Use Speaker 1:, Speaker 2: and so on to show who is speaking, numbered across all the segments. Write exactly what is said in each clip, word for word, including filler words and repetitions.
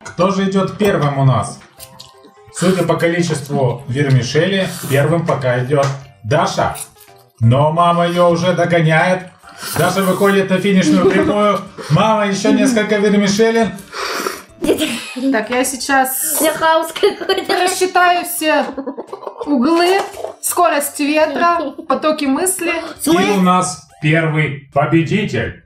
Speaker 1: Кто же идет первым у нас? Судя по количеству вермишели, первым пока идет Даша. Но мама ее уже догоняет. Даша выходит на финишную прямую. Мама, еще несколько вермишелей.
Speaker 2: Так, я сейчас
Speaker 3: хаос какой-то.
Speaker 2: рассчитаю все углы, скорость ветра, потоки мысли.
Speaker 1: И у нас первый победитель.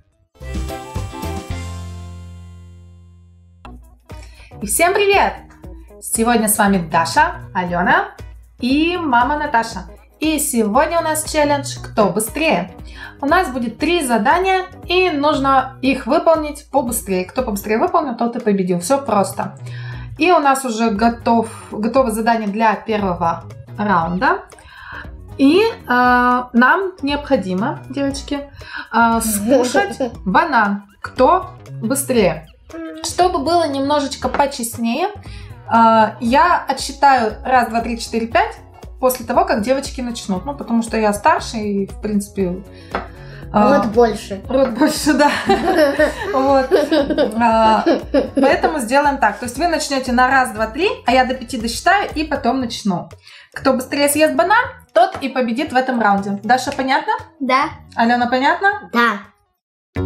Speaker 2: И всем привет! Сегодня с вами Даша, Алена и мама Наташа. И сегодня у нас челлендж «Кто быстрее?». У нас будет три задания, и нужно их выполнить побыстрее. Кто побыстрее выполнил, тот и победил. Все просто. И у нас уже готов, готово задание для первого раунда. И э, нам необходимо, девочки, э, скушать банан. Кто быстрее? Чтобы было немножечко почестнее, э, я отсчитаю раз, два, три, четыре, пять после того, как девочки начнут. Ну, потому что я старше и, в принципе...
Speaker 3: Рот больше.
Speaker 2: Рот больше, да. Вот. Поэтому сделаем так. То есть вы начнете на раз, два, три, а я до пяти досчитаю и потом начну. Кто быстрее съест банан, тот и победит в этом раунде. Даша, понятно?
Speaker 3: Да.
Speaker 2: Алена, понятно?
Speaker 3: Да.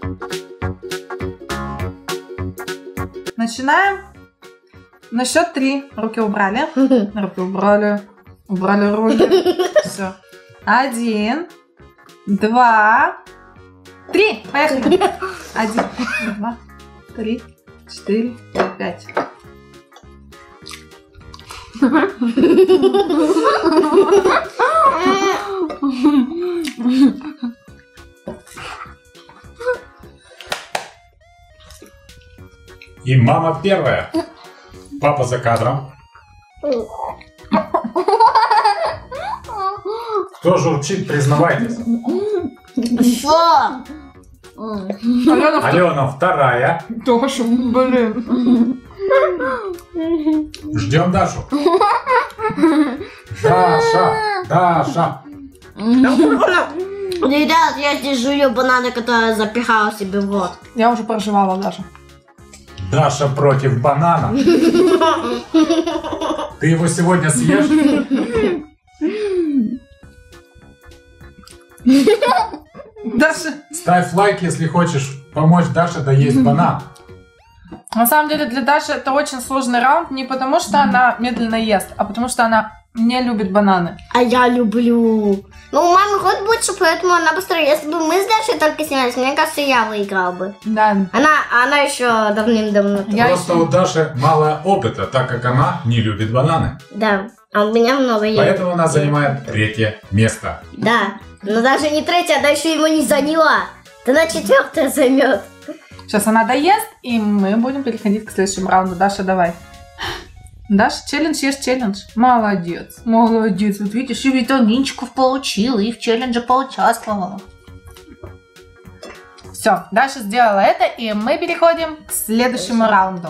Speaker 2: Начинаем. На счет три. Руки убрали. Руки убрали. Убрали руки. Все. Один. Два. Три. Поехали. Один. Два. Три. Четыре. Пять.
Speaker 1: И мама первая. Папа за кадром. Кто журчит, признавайтесь.
Speaker 3: Что?
Speaker 2: Алена,
Speaker 1: Алена вторая.
Speaker 2: Даша, блин.
Speaker 1: Ждем Дашу. Даша, Даша.
Speaker 3: Ребят, я здесь жую бананы, которые запихала себе в рот.
Speaker 2: Я уже проживала даже.
Speaker 1: Даша против банана. Ты его сегодня съешь?
Speaker 2: Даша.
Speaker 1: Ставь лайк, если хочешь помочь Даше доесть банан.
Speaker 2: На самом деле для Даши это очень сложный раунд, не потому что она медленно ест, а потому что она не любит бананы.
Speaker 3: А я люблю. Ну, у мамы рот больше, поэтому она быстрее. Если бы мы с Дашей только снялись, мне кажется, я выиграл бы.
Speaker 2: Да.
Speaker 3: Она, она еще давным-давно.
Speaker 2: Я
Speaker 1: Просто
Speaker 2: еще-
Speaker 1: у Даши мало опыта, так как она не любит бананы.
Speaker 3: Да. А у меня много есть.
Speaker 1: Поэтому она занимает третье место.
Speaker 3: Да. Но даже не третья, она еще его не заняла. Да на четвертое займет.
Speaker 2: Сейчас она доест, и мы будем переходить к следующему раунду. Даша, давай. Даша, челлендж есть челлендж. Молодец. Молодец. Вот видишь, и витаминчиков получила, и в челлендже поучаствовала. Все, Даша сделала это, и мы переходим к следующему раунду.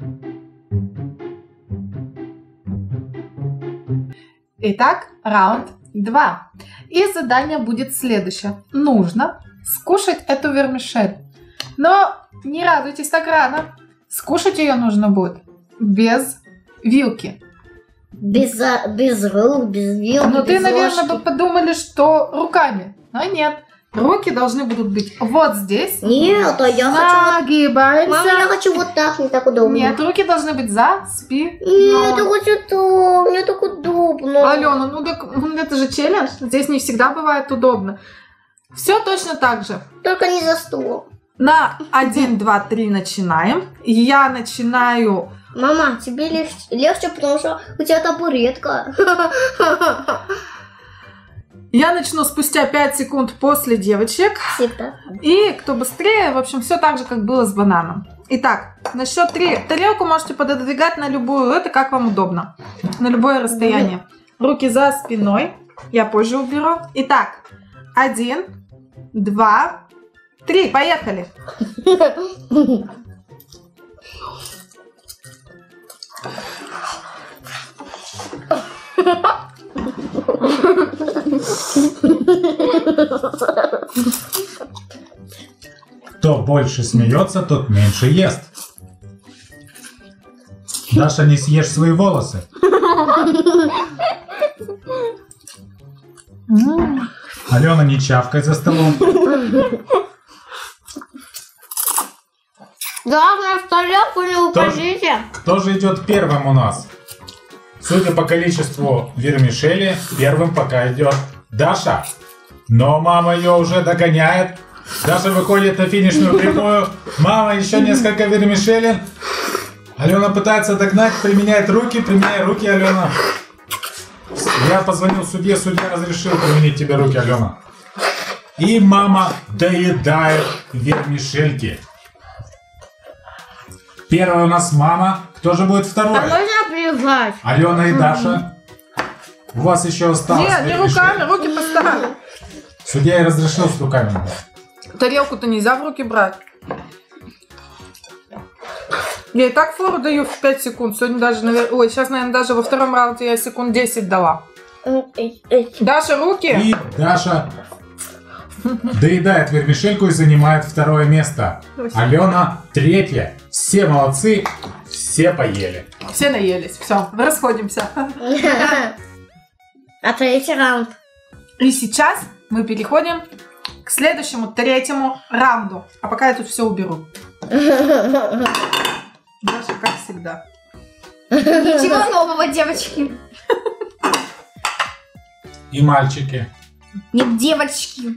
Speaker 2: Итак, раунд два. И задание будет следующее. Нужно скушать эту вермишель. Но не радуйтесь так рано. Скушать ее нужно будет без вилки.
Speaker 3: Без, а, без рук, без вилки,
Speaker 2: Но ты,
Speaker 3: без
Speaker 2: наверное,
Speaker 3: ложки.
Speaker 2: бы подумали, что руками. Но нет. Руки должны будут быть вот здесь.
Speaker 3: Нет, а я хочу...
Speaker 2: Нагибаемся.
Speaker 3: Мама, я хочу вот так, не так удобно.
Speaker 2: Нет, руки должны быть за спиной.
Speaker 3: Нет, я хочу так, мне так удобно.
Speaker 2: Алена, ну так ну, это же челлендж. Здесь не всегда бывает удобно. Все точно так же.
Speaker 3: Только не за стол.
Speaker 2: На один, два, три начинаем. Я начинаю...
Speaker 3: Мама, тебе легче, легче, потому что у тебя табуретка.
Speaker 2: Я начну спустя пять секунд после девочек.
Speaker 3: Всегда.
Speaker 2: И кто быстрее, в общем, все так же, как было с бананом. Итак, на счет три. Тарелку можете пододвигать на любую, это как вам удобно. На любое расстояние. Руки за спиной. Я позже уберу. Итак, один, два, три. Поехали.
Speaker 1: Кто больше смеется, тот меньше ест. Даша, не съешь свои волосы. Алена, не чавкай за столом.
Speaker 3: Главное, в тарелку не упадите.
Speaker 1: Кто же идет первым у нас? Судя по количеству вермишели, первым пока идет Даша. Но мама ее уже догоняет. Даша выходит на финишную прямую. Мама, еще несколько вермишелин. Алена пытается догнать, применяет руки. Применяй руки, Алена. Я позвонил судье, судья разрешил применить тебе руки, Алена. И мама доедает вермишельки. Первая у нас мама. Кто же будет второй?
Speaker 3: А можно плевать?
Speaker 1: Алена и Даша. У вас еще осталось.
Speaker 2: Нет, не руками, руки поставь.
Speaker 1: Судья и разрешил с руками.
Speaker 2: Тарелку-то нельзя в руки брать. Я и так фору даю в пять секунд. Сегодня даже, наверное... Ой, сейчас, наверное, даже во втором раунде я секунд десять дала. Даша, руки.
Speaker 1: И Даша доедает вермишельку и занимает второе место. Алена третья. Все молодцы, все поели.
Speaker 2: Все наелись. Все, расходимся.
Speaker 3: А третий раунд?
Speaker 2: И сейчас мы переходим к следующему, третьему раунду. А пока я тут все уберу. Даша, как всегда.
Speaker 3: Ничего нового, девочки.
Speaker 1: И мальчики.
Speaker 3: Нет, девочки.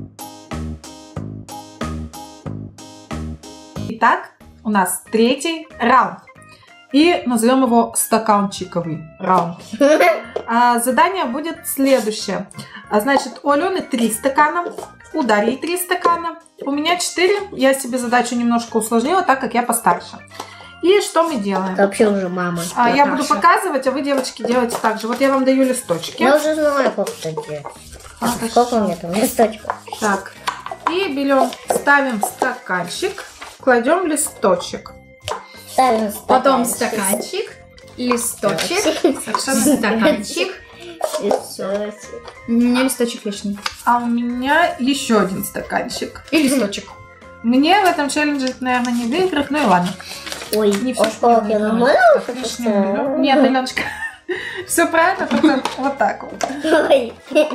Speaker 2: Итак, у нас третий раунд. И назовем его стаканчиковый раунд. А задание будет следующее. А, значит, у Алены три стакана, у Дарьи три стакана, у меня четыре. Я себе задачу немножко усложнила, так как я постарше. И что мы делаем?
Speaker 3: Вообще уже мама.
Speaker 2: А, я буду показывать, а вы, девочки, делаете так же. Вот я вам даю листочки.
Speaker 3: Я уже знаю, как это делать.
Speaker 2: А,
Speaker 3: Сколько у меня там листочков?
Speaker 2: Так. И берем, ставим стаканчик, кладем листочек.
Speaker 3: Ставим
Speaker 4: Потом стаканчик, листочек, совершенно стаканчик. У меня листочек лишний.
Speaker 2: А у меня еще один стаканчик.
Speaker 4: И листочек.
Speaker 2: Мне в этом челлендже, наверное, не выиграть, ну и ладно.
Speaker 3: Ой,
Speaker 2: Не
Speaker 3: а
Speaker 2: все,
Speaker 3: что, я нормально
Speaker 2: лишнее. Нет, Аленочка, все правильно, только вот так вот.
Speaker 3: Ой.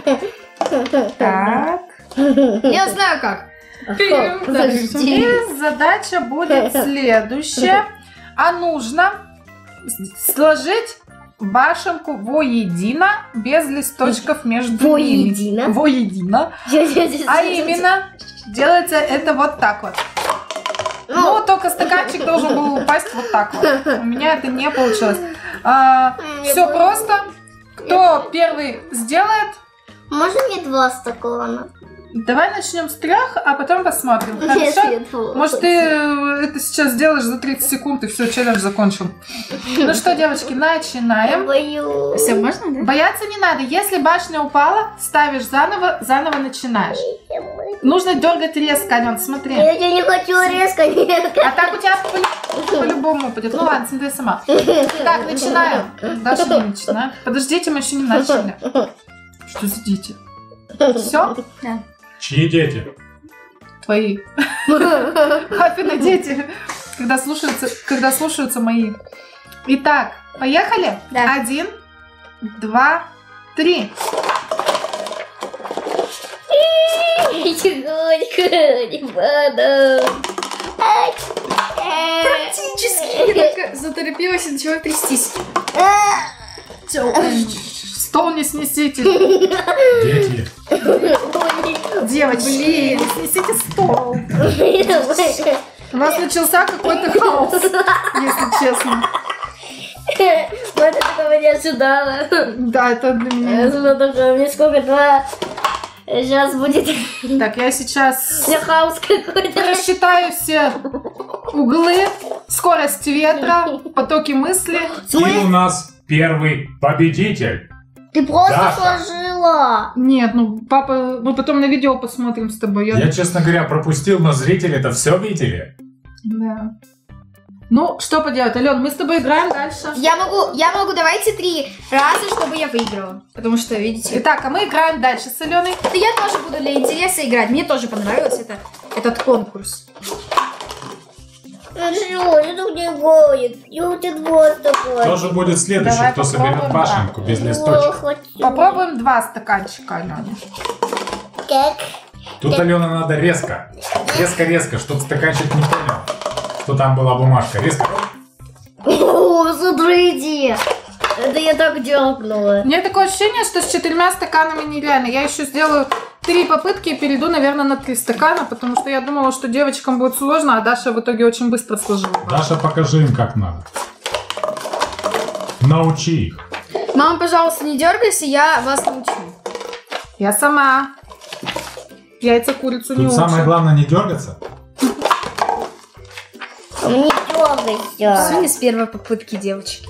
Speaker 2: Так.
Speaker 4: Я знаю как.
Speaker 3: Подожди.
Speaker 2: И задача будет следующая. А нужно сложить башенку воедино, без листочков между ними.
Speaker 3: Воедино?
Speaker 2: Воедино. А именно, делается это вот так вот. Ну, только стаканчик должен был упасть вот так вот. У меня это не получилось. А, все просто. Кто первый сделает?
Speaker 3: Можно мне два стакана?
Speaker 2: Давай начнем с трех, а потом посмотрим.
Speaker 3: Нет,
Speaker 2: Хорошо?
Speaker 3: нет, вот.
Speaker 2: Может, ты это сейчас сделаешь за тридцать секунд, и все, челлендж закончен. Ну что, девочки,
Speaker 3: Я
Speaker 2: начинаем.
Speaker 3: боюсь.
Speaker 4: Все, можно, да?
Speaker 2: Бояться не надо. Если башня упала, ставишь заново, заново начинаешь. Нужно дергать резко, Ален, смотри.
Speaker 3: Я тебя не хочу резко, нет.
Speaker 2: А так у тебя по- по-любому упадет. Ну ладно, смотри сама. Так, начинаем. Даша не начинает. Подождите, мы еще не начали. Что за дети? Все?
Speaker 1: Чьи дети?
Speaker 2: Твои. Папины дети. Когда слушаются, когда слушаются мои. Итак, поехали?
Speaker 4: Да.
Speaker 2: Один, два, три.
Speaker 3: Тихонько, не буду.
Speaker 4: Практически. Я так заторопилась и начала трястись.
Speaker 2: Стол не снесите.
Speaker 1: Дети.
Speaker 2: Девочки,
Speaker 4: Блин.
Speaker 2: не снесите стол. У нас начался какой-то хаос, если честно.
Speaker 3: Вот этого не ожидала.
Speaker 2: Да, это для меня.
Speaker 3: Я думала, только мне сколько, два. Сейчас будет
Speaker 2: Так, я сейчас
Speaker 3: хаос какой-то.
Speaker 2: рассчитаю все углы, скорость ветра, потоки мысли.
Speaker 1: И у нас первый победитель.
Speaker 3: Ты просто
Speaker 1: Даша.
Speaker 3: сложила.
Speaker 2: Нет, ну папа, мы потом на видео посмотрим с тобой. Я-
Speaker 1: Я, честно говоря, пропустил, но зрители это все видели.
Speaker 2: Да. Ну, что поделать, Ален, мы с тобой играем дальше.
Speaker 4: Я могу, я могу, давайте три раза, чтобы я выиграла. Потому что, видите,
Speaker 2: Итак, а мы играем дальше с Аленой.
Speaker 4: это я тоже буду для интереса играть. Мне тоже понравился это, этот конкурс.
Speaker 3: Ну что, это не будет. Я у тебя два стаканчика.
Speaker 1: Кто же будет следующий,
Speaker 2: Давай
Speaker 1: кто соберет
Speaker 2: попробуем,
Speaker 1: башенку без
Speaker 3: О,
Speaker 1: листочка?
Speaker 3: хватит.
Speaker 2: Попробуем два стаканчика, Алёня.
Speaker 3: Так.
Speaker 1: Тут, Алена, надо резко. Резко-резко, чтобы стаканчик не понял, что там была бумажка. Резко.
Speaker 3: О, смотрите. Это я так дергнула.
Speaker 2: У меня такое ощущение, что с четырьмя стаканами нереально. Я еще сделаю три попытки и перейду, наверное, на три стакана, потому что я думала, что девочкам будет сложно, а Даша в итоге очень быстро сложила.
Speaker 1: Даша, покажи им, как надо. Научи их.
Speaker 4: Мама, пожалуйста, не дергайся, я вас научу.
Speaker 2: Я сама. Яйца курицу не
Speaker 1: Тут
Speaker 2: учат.
Speaker 1: самое главное не дергаться.
Speaker 3: Не
Speaker 4: Все
Speaker 3: дергайся.
Speaker 4: не с первой попытки, девочки.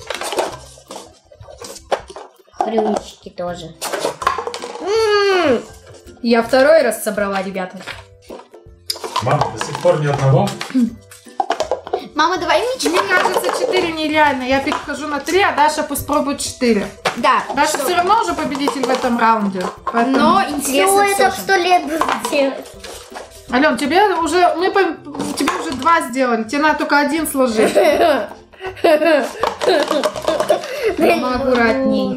Speaker 3: Рюмочки тоже. М-м-м.
Speaker 4: Я второй раз собрала, ребята.
Speaker 1: Мама, до сих пор ни одного.
Speaker 4: Мама, давай мне
Speaker 2: Мне кажется, четыре нереально. Я перехожу на три, а Даша пусть пробует четыре.
Speaker 4: Да,
Speaker 2: Даша все равно уже победитель в этом раунде. Поэтому...
Speaker 4: но
Speaker 3: Все
Speaker 4: интересно
Speaker 3: это
Speaker 4: все
Speaker 3: в сто лет будет делать.
Speaker 2: Ален, тебе уже, мы по- тебе уже два сделали. Тебе надо только один сложить.
Speaker 4: Мама, аккуратней.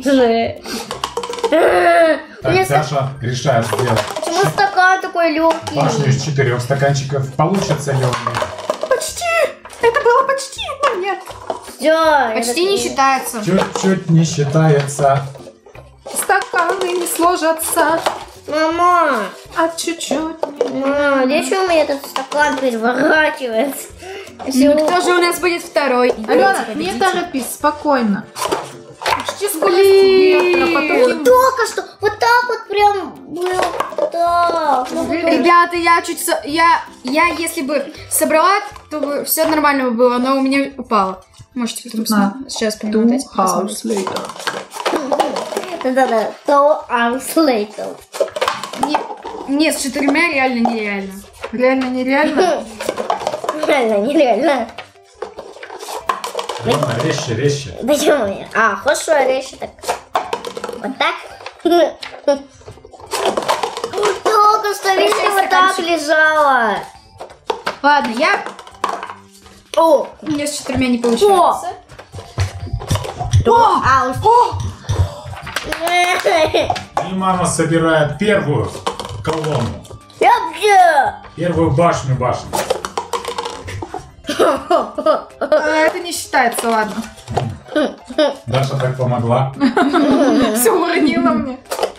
Speaker 1: Так, Даша решает сделать
Speaker 3: Почему стакан такой легкий?
Speaker 1: башню из четырех стаканчиков. Получится ли он?
Speaker 2: Почти. Это было почти, но нет.
Speaker 3: Все.
Speaker 4: Почти не считается.
Speaker 1: Чуть-чуть не считается.
Speaker 2: Стаканы не сложатся,
Speaker 3: Мама,
Speaker 2: а чуть-чуть.
Speaker 3: мама, для чего у меня этот стакан переворачивается?
Speaker 4: Ну, кто же у нас будет второй?
Speaker 2: Алена, не торопись, спокойно. Почти сколько метров, потом...
Speaker 3: Только что вот так вот прям было. Так. Ну, потом-
Speaker 4: Ребята, я чуть... со- Я, я если бы собрала, то бы все нормально бы было, но у меня упало. Можете потом
Speaker 2: На.
Speaker 4: см- сейчас перемотать. посмотрите.
Speaker 3: Да-да-да. Two hours later.
Speaker 4: Не- Нет, с четырьмя реально нереально.
Speaker 2: Реально, нереально.
Speaker 3: Реально, нереально.
Speaker 1: Алена, резче, резче.
Speaker 3: Да чего я? А, хорошо, речь так. Вот так? Только что видите, вот так лежала.
Speaker 4: Ладно, я... О, у меня с четырьмя не получается.
Speaker 3: Two hours.
Speaker 1: И мама собирает первую колонну.
Speaker 3: Вообще.
Speaker 1: Первую башню башни.
Speaker 2: А, это не считается, ладно.
Speaker 1: Даша так помогла.
Speaker 2: Все уронила мне.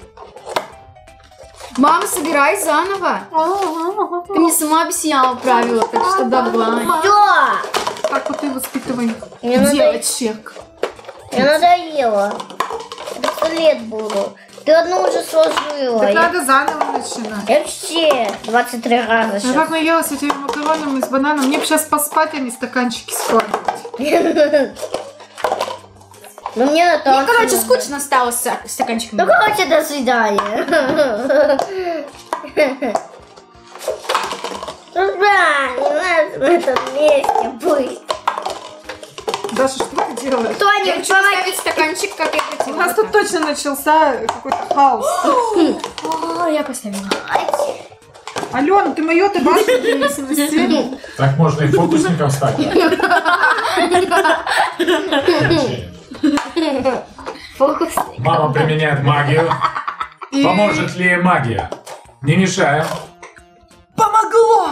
Speaker 4: Мама, собирай заново. Ты мне сама объясняла правила, так что давай.
Speaker 3: Все.
Speaker 2: Так вот и воспитывай
Speaker 3: Мне надо-
Speaker 2: девочек.
Speaker 3: Мне надоело. Я сто лет буду. Ты одну уже сложила.
Speaker 2: Так
Speaker 3: Я-
Speaker 2: надо заново начинать.
Speaker 3: Я все двадцать три раза
Speaker 2: Я
Speaker 3: сейчас.
Speaker 2: как наелась этими макаронами с бананом. Мне бы сейчас поспать, а не стаканчики складывать.
Speaker 3: Ну мне на
Speaker 4: Мне,
Speaker 3: танцы
Speaker 4: короче,
Speaker 3: надо.
Speaker 4: скучно стало с стаканчиком.
Speaker 3: Ну, короче, до свидания. Ну да, не надо в этом месте быть.
Speaker 2: Даша, что ты делаешь?
Speaker 4: Я
Speaker 3: Кто-нибудь
Speaker 4: хочу
Speaker 3: помоги.
Speaker 4: поставить стаканчик, как я
Speaker 2: У
Speaker 4: хотела.
Speaker 2: нас тут точно начался какой-то хаос.
Speaker 4: О, я поставила.
Speaker 2: Алена, ты мое, ты башню не снеси.
Speaker 1: Так можно и фокусником стать.
Speaker 3: Фокус.
Speaker 1: Мама применяет магию. Поможет ли ей магия? Не мешаем.
Speaker 2: Помогло!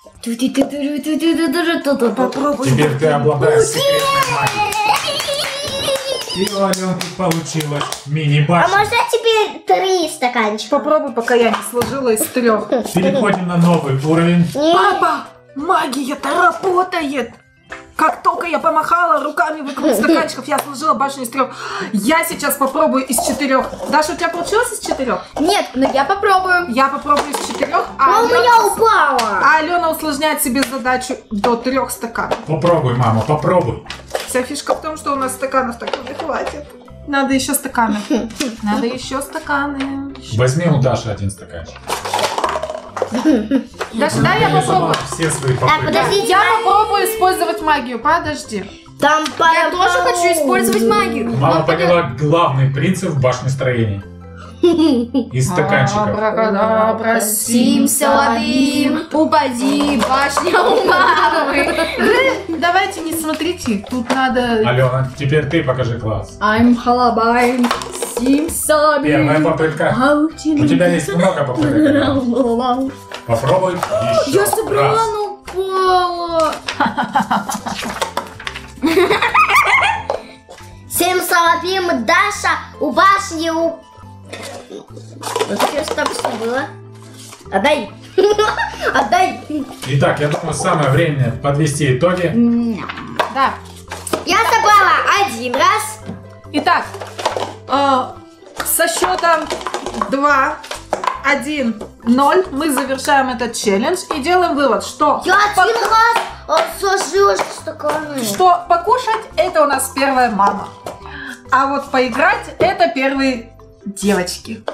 Speaker 3: Попробуй.
Speaker 1: Теперь ты обладаешь секретной магией. И у Аленки получилось
Speaker 3: А
Speaker 1: мини-башня.
Speaker 3: можно теперь три стаканчика?
Speaker 2: Попробуй, пока я не сложила из трех.
Speaker 1: Переходим на новый уровень.
Speaker 3: Нет.
Speaker 2: Папа, магия-то работает! Как только я помахала руками вокруг стаканчиков, я сложила башню из трех. Я сейчас попробую из четырех. Даша, у тебя получилось из четырех?
Speaker 4: Нет, но я попробую.
Speaker 2: Я попробую из четырех,
Speaker 3: А
Speaker 2: а,
Speaker 3: у
Speaker 2: Алена,
Speaker 3: меня упала.
Speaker 2: а Алена усложняет себе задачу до трех стаканов.
Speaker 1: Попробуй, мама, попробуй.
Speaker 2: Вся фишка в том, что у нас стаканов так не хватит. Надо еще стаканы. Надо еще стаканы.
Speaker 1: Возьми у Даши один стаканчик.
Speaker 2: Даша, дай я
Speaker 1: Она
Speaker 2: попробую.
Speaker 1: все свои
Speaker 3: Так,
Speaker 1: попытки.
Speaker 3: подождите.
Speaker 2: Я попробую использовать магию. Подожди.
Speaker 3: Там
Speaker 4: Я тоже хочу использовать магию.
Speaker 1: Мама
Speaker 4: Но
Speaker 1: поняла главный принцип башнестроений. из стаканчиков.
Speaker 2: Абракадабра,
Speaker 4: Сим-саладим, упади, башня у мамы.
Speaker 2: Вы давайте не смотрите, тут надо...
Speaker 1: Алена, теперь ты покажи класс.
Speaker 4: I'm халабай, сим-саладим.
Speaker 1: Первая попытка. У тебя есть много попыток. Попробуй еще
Speaker 4: Я собрала,
Speaker 1: раз.
Speaker 4: но упала.
Speaker 3: Сим-саладим, Даша, у башни у... Вот что там что было? Отдай. Отдай.
Speaker 1: Итак, я думаю, самое время подвести итоги.
Speaker 2: Да.
Speaker 3: Я собрала один раз.
Speaker 2: Итак, э, со счетом два, один, ноль мы завершаем этот челлендж и делаем вывод, что,
Speaker 3: Я
Speaker 2: пок-
Speaker 3: один раз сложила стаканы.
Speaker 2: что покушать это у нас первая мама, а вот поиграть это первые девочки.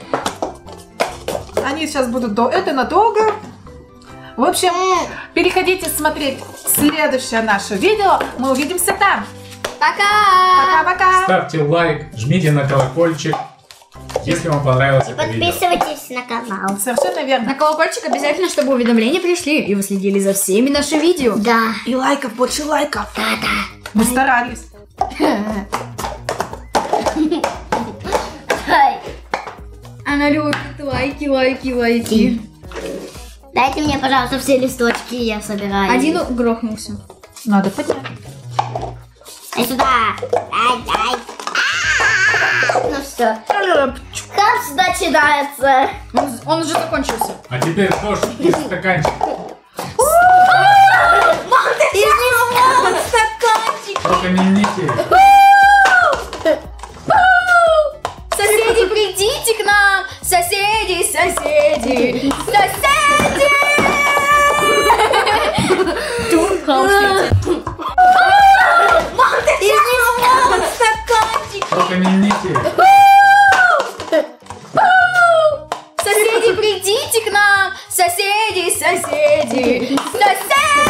Speaker 2: Они сейчас будут до... Это надолго. В общем, переходите смотреть следующее наше видео. Мы увидимся там.
Speaker 4: Пока.
Speaker 2: Пока-пока.
Speaker 1: Ставьте лайк, жмите на колокольчик, если вам понравилось это видео.
Speaker 3: Подписывайтесь на канал.
Speaker 2: Совершенно верно.
Speaker 4: На колокольчик обязательно, чтобы уведомления пришли, и вы следили за всеми нашими видео.
Speaker 3: Да.
Speaker 2: И лайков, больше лайков.
Speaker 3: Да-да.
Speaker 2: Мы старались.
Speaker 3: Ай.
Speaker 4: Она любит лайки, лайки, лайки.
Speaker 3: Дайте мне, пожалуйста, все листочки, я собираю.
Speaker 4: Один грохнулся.
Speaker 2: Надо поднять.
Speaker 3: Дай сюда. Дай, дай. А! Ну все. Как начинается?
Speaker 4: Он, он уже закончился.
Speaker 1: А теперь дождь из стаканчика.
Speaker 4: Стаканчик.
Speaker 1: Только не ники.
Speaker 4: Соседи, придите к нам! Соседи, соседи, соседи! Тут стаканчик.
Speaker 1: Только не ники.
Speaker 4: Соседи, придите к нам! Соседи, соседи, соседи!